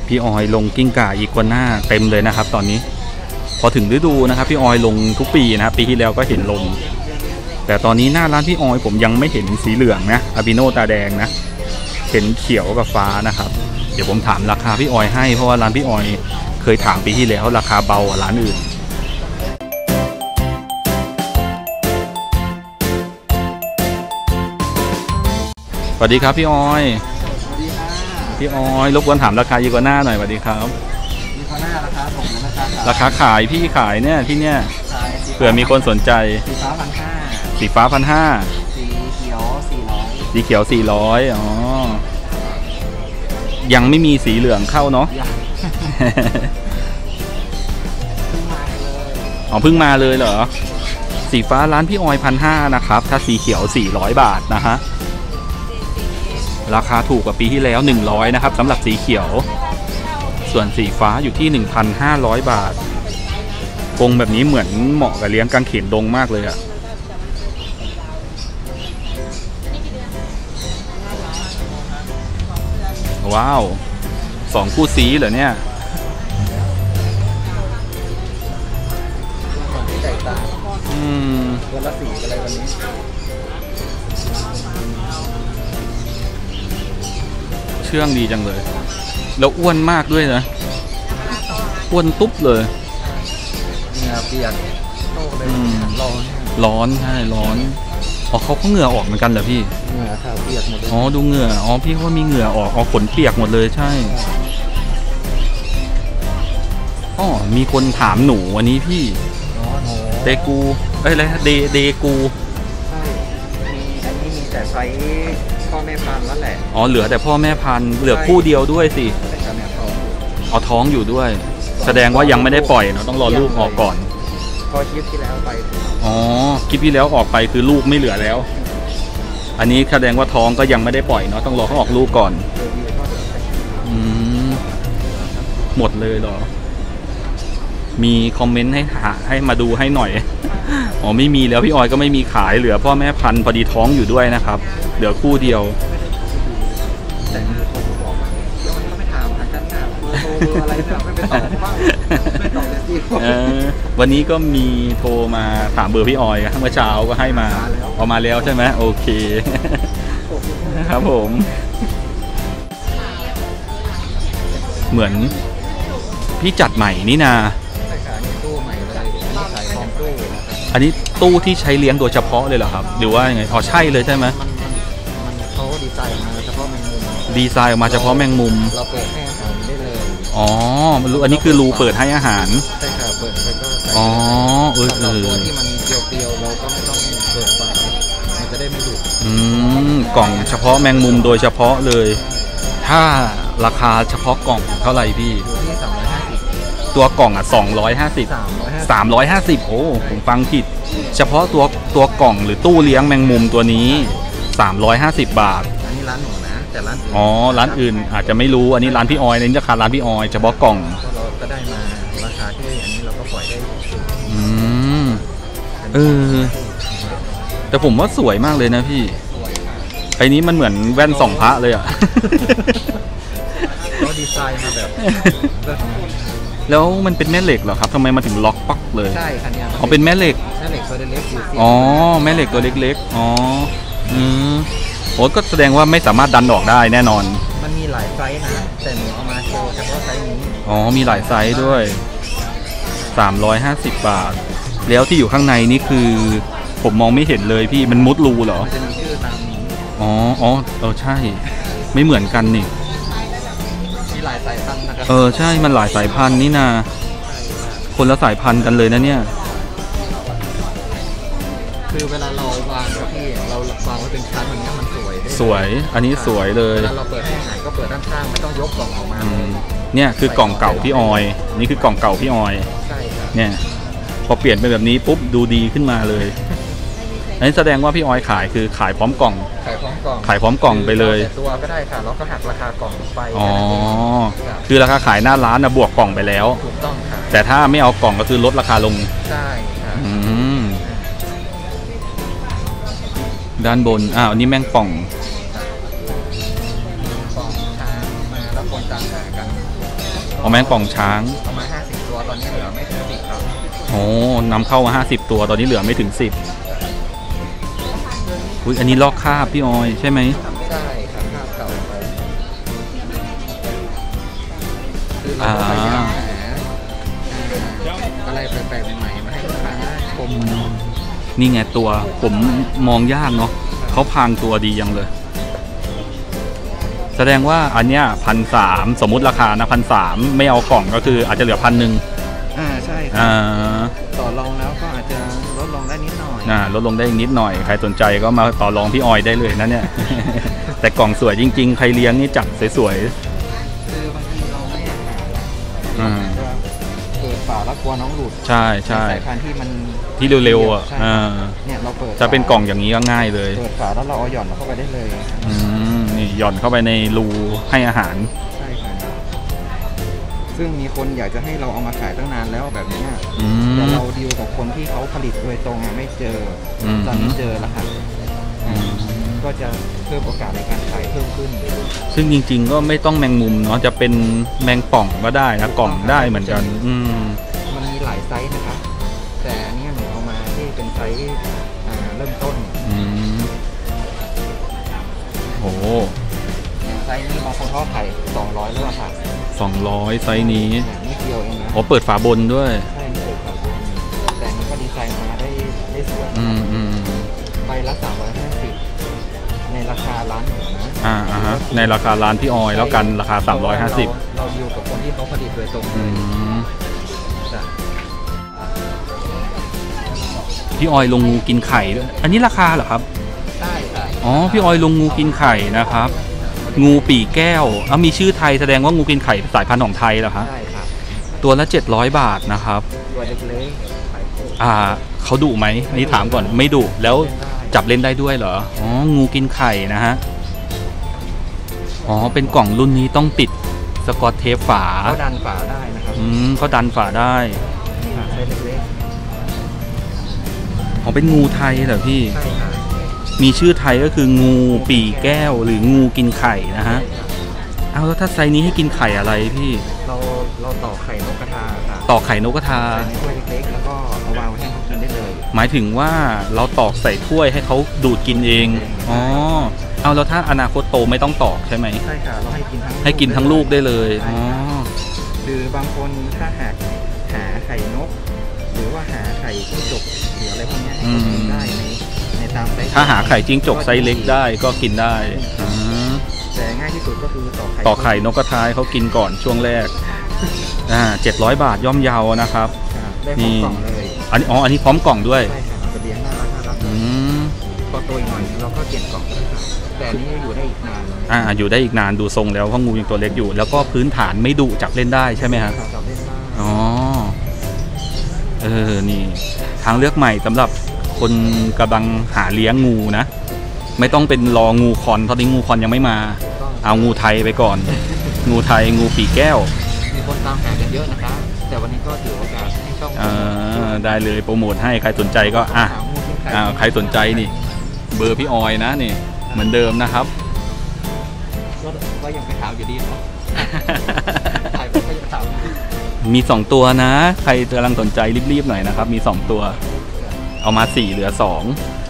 พี่ออยลงกิ้งก่าอีกัวน่าเต็มเลยนะครับตอนนี้พอถึงฤดูนะครับพี่ออยลงทุกปีนะครับปีที่แล้วก็เห็นลงแต่ตอนนี้หน้าร้านพี่ออยผมยังไม่เห็นสีเหลืองนะอาบิโนตาแดงนะเห็นเขียวกับฟ้านะครับเดี๋ยวผมถามราคาพี่ออยให้เพราะว่าร้านพี่ออยเคยถามปีที่แล้วราคาเบากว่าร้านอื่นสวัสดีครับพี่ออยพี่ออยรบกวนถามราคาอีกัวน่าหน่อยสวัสดีครับอีกัวน่าราคาส่งราคาขายพี่ขายเนี่ยที่เนี่ยเผื่อมีคนสนใจสีฟ้า1,500 สีเขียว400อ๋อยังไม่มีสีเหลืองเข้าเนาะอ๋อเพิ่งมาเลยเหรอสีฟ้าร้านพี่ออย1,500นะครับถ้าสีเขียว400 บาทนะฮะราคาถูกกว่าปีที่แล้ว100นะครับสำหรับสีเขียวส่วนสีฟ้าอยู่ที่ 1,500 บาทกรงแบบนี้เหมือนเหมาะกับเลี้ยงกางเขนดงมากเลยอะว้าว2คู่สีเหรอเนี่ยวันละสีอะไรวันนี้เชื่องดีจังเลยแล้วอ้วนมากด้วยนะอ้วนตุ๊บเลยเหงื่อเปียกโตเลยร้อนใช่ร้อนอ๋อเขาเหงื่อออกเหมือนกันเหรอพี่เหงื่อขาวเปียกหมดเลยอ๋อดูเหงื่ออ๋อพี่เขามีเหงื่อออกขนเปียกหมดเลยใช่อ๋อมีคนถามหนูวันนี้พี่เดกูอะไรเดกูใช่อันนี้มีแต่ไซส์พ่อแม่พันธุ์นั่นแหละอ๋อเหลือแต่พ่อแม่พันธุ์เหลือคู่เดียวด้วยสิเอาท้องอยู่ด้วยแสดงว่ายังไม่ได้ปล่อยเนาะต้องรอลูกออกก่อนพอคลิปที่แล้วไปอ๋อคลิปที่แล้วออกไปคือลูกไม่เหลือแล้วอันนี้แสดงว่าท้องก็ยังไม่ได้ปล่อยเนาะต้องรอเขาออกลูกก่อนหมดเลยเหรอมีคอมเมนต์ให้มาดูให้หน่อยอ๋อไม่มีแล้วพี่ออยก็ไม่มีขายเหลือพ่อแม่พันธุ์พอดีท้องอยู่ด้วยนะครับเหลือคู่เดียวแต่มีคนบอกว่าเดี๋ยวมันก็ไปถามกันนะโทรอะไรแบบไม่ตอบบ้างไม่ตอบเลยสิวันนี้ก็มีโทรมาถามเบอร์พี่ออยเมื่อเช้าก็ให้มาออกมาแล้วใช่ไหมโอเคครับผมเหมือนพี่จัดใหม่นี่นาอันนี้ตู้ที่ใช้เลี้ยงโดยเฉพาะเลยเหรอครับหรือว่ายังไงอ๋อใช่เลยใช่ไหมมันเขาดีไซน์ออกมาเฉพาะแมงมุมดีไซน์ออกมาเฉพาะแมงมุมเราเปิดให้อาหารได้เลยอ๋ออันนี้คือรูเปิดให้อาหารใช่ค่ะเปิดไปก็อ๋อตัวที่มันเปรียวๆเราก็ไม่ต้องเปิดฝามันจะได้ไม่ดุกล่องเฉพาะแมงมุมโดยเฉพาะเลยถ้าราคาเฉพาะกล่องเท่าไหร่พี่อยู่ที่350 ตัวกล่องอ่ะ250 350โอ้ผมฟังผิดเฉพาะตัวกล่องหรือตู้เลี้ยงแมงมุมตัวนี้350 บาทอันนี้ร้านหนูนะแต่ร้านอ๋อร้านอื่นอาจจะไม่รู้อันนี้ร้านพี่ออยนี่ราคาร้านพี่ออยเฉพาะกล่องเราก็ได้มาราคาที่อันนี้เราก็ปล่อยได้แต่ผมว่าสวยมากเลยนะพี่ไอ้นี้มันเหมือนแว่นส่องพระเลยอ่ะเขาดีไซน์มาแบบแล้วมันเป็นแม่เหล็กเหรอครับทำไมมาถึงล็อกปักเลยใช่คันนี้อ๋อเป็นแม่เหล็กตัวเล็กๆอ๋อแม่เหล็กตัวเล็กๆอ๋อโอ้ก็แสดงว่าไม่สามารถดันออกได้แน่นอนมันมีหลายไซส์นะแต่หนูเอามาโชว์เฉพาะไซส์นี้อ๋อมีหลายไซส์ด้วย350 บาทแล้วที่อยู่ข้างในนี่คือผมมองไม่เห็นเลยพี่มันมุดรูเหรอมันจะมีชื่อตามนี้อ๋อใช่ไม่เหมือนกันนี่มีหลายสายพันธุ์นะครับใช่มันหลายสายพันธุ์นี่นาคนละสายพันธุ์กันเลยนะเนี่ยคือเวลาเราวางครับพี่เราวางไว้เป็นชั้นแบบนี้มันสวยอันนี้สวยเลยเวลาเราเปิดให้อาหารก็เปิดด้านข้างไม่ต้องยกกล่องออกมาเนี่ยคือกล่องเก่าพี่ออยนี่คือกล่องเก่าพี่ออยใช่ครับเนี่ยพอเปลี่ยนเป็นแบบนี้ปุ๊บดูดีขึ้นมาเลยอันนี้แสดงว่าพี่ออยขายคือขายพร้อมกล่องขายพร้อมกล่องไปเลยตัวก็ได้ค่ะเราก็หักราคากล่องไปคือราคาขายหน้าร้านนะบวกกล่องไปแล้วถูกต้องค่ะแต่ถ้าไม่เอากล่องก็คือลดราคาลงใช่ค่ะด้านบนอันนี้แมงป่องช้างมาแล้วคนตามหากันเอาแมงป่องช้างประมาณ50 ตัวตอนนี้เหลือไม่ถึง10ครับโอ้นำเข้ามา50 ตัวตอนนี้เหลือไม่ถึง10อุ้ยอันนี้ลอกคราบพี่ออยใช่ไหมใช่ครับภาพเก่าไปคือเราก็พยายามหาอะไรแปลกๆใหม่ๆมาให้ลูกค้าชมนี่ไงตัวผมมองยากเนาะเขาพรางตัวดียังเลย แสดงว่าอันเนี้ย1,300สมมุติราคานะ1,300ไม่เอากล่องก็คืออาจจะเหลือ1,000 ใช่ครับ ต่อรองแล้วก็อาจจะลดลงได้นิดหน่อยลดลงได้อีกนิดหน่อยใครสนใจก็มาต่อรองพี่ออยได้เลยนะเนี่ย แต่กล่องสวยจริงๆใครเลี้ยงนี่จัดสวยคือบางทีเราไม่อยากหาๆจะเปิดฝาแล้วกลัวน้องหลุดใช่ใช่สายพันธุ์ที่มันที่เร็วๆอ่ะใช่เนี่ยเราเปิดจะเป็นกล่องอย่างนี้ก็ง่ายเลยเปิดฝาแล้วเราเอาหย่อนเข้าไปได้เลยนี่หย่อนเข้าไปในรูให้อาหารใช่ครับซึ่งมีคนอยากจะให้เราเอามาขายตั้งนานแล้วแบบนี้แต่เราดีลกับคนที่เขาผลิตโดยตรงไม่เจอตอนนี้เจอแล้วครับก็จะเพิ่มโอกาสในการขายเพิ่มขึ้นซึ่งจริงๆก็ไม่ต้องแมงมุมเนาะจะเป็นแมงป่องก็ได้นะกล่องได้เหมือนกันมันมีหลายไซส์นะครับแต่อันนี้หนูเอามาที่เป็นไซส์เริ่มต้นโอ้ไซส์นี้บางคนเขาขาย200แล้วค่ะ 200ไซส์นี้นิดเดียวเองนะเปิดฝาบนด้วยใช่เปิดฝาบนแต่นี่ก็ดีไซน์มาได้สวยใบละ350ในราคาร้านหนูนะในราคาร้านพี่ออยแล้วกันราคา350 เราดีลกับคนที่เขาผลิตโดยตรงพี่ออยลงงูกินไข่ด้วยอันนี้ราคาเหรอครับใช่ค่ะพี่ออยลงงูกินไข่นะครับงูปีแก้วมีชื่อไทยแสดงว่างูกินไข่สายพันธุ์ของไทยเหรอครับใช่ครับตัวละ700 บาทนะครับตัวเล็กๆเขาดุไหมนี่ถามก่อนไม่ดุแล้วจับเล่นได้ด้วยเหรองูกินไข่นะฮะเป็นกล่องรุ่นนี้ต้องติดสกอตเทปฝาเขาดันฝาได้นะครับเขาดันฝาได้ใช้เล็กๆเป็นงูไทยเหรอพี่ใช่ค่ะมีชื่อไทยก็คืองูปีแก้วหรืองูกินไข่นะฮะแล้วถ้าไซนี้ให้กินไข่อะไรพี่เราต่อไข่นกกระทาค่ะต่อไข่นกกระทาใส่ในถ้วยเล็กๆแล้วก็เอาวางไว้ให้เขากินได้เลยหมายถึงว่าเราตอกใส่ถ้วยให้เขาดูดกินเองแล้วถ้าอนาคตโตไม่ต้องตอกใช่ไหมใช่ค่ะเราให้กินทั้งลูกได้เลยหรือบางคนถ้าหาไข่นกหรือว่าหาไข่จิ้งจกหรืออะไรพวกนี้ก็กินได้ในตามไซส์ถ้าหาไข่จิ้งจกไซส์เล็กได้ก็กินได้แต่ง่ายที่สุดก็คือต่อไข่นกกระทาเขากินก่อนช่วงแรก700 บาทย่อมเยานะครับได้พร้อมกล่องเลยอันนี้พร้อมกล่องด้วยใช่ค่ะจะเลี้ยงน่ารักพอโตอีกหน่อยเราก็เปลี่ยนกล่องแต่นี้อยู่ได้อีกนานอยู่ได้อีกนานดูทรงแล้วเพราะงูยังตัวเล็กอยู่แล้วก็พื้นฐานไม่ดุจับเล่นได้ใช่ไหมฮะจับเล่นได้นี่ทางเลือกใหม่สำหรับคนกำลังหาเลี้ยงงูนะไม่ต้องเป็นรองูคอนตอนนี้งูคอนยังไม่มาเอางูไทยไปก่อนงูไทยงูปีแก้วมีคนตามหากันเยอะนะครับแต่วันนี้ก็ถือโอกาสให้ช่องได้เลยโปรโมทให้ใครสนใจก็ใครสนใจนี่เบอร์พี่ออยนะนี่เหมือนเดิมนะครับก็ยังไปถามอยู่ดีเนาะถ่ายไปก็ยังถามมี2ตัวนะใครกำลังสนใจรีบๆหน่อยนะครับมี2ตัวเอามา4เหลือ2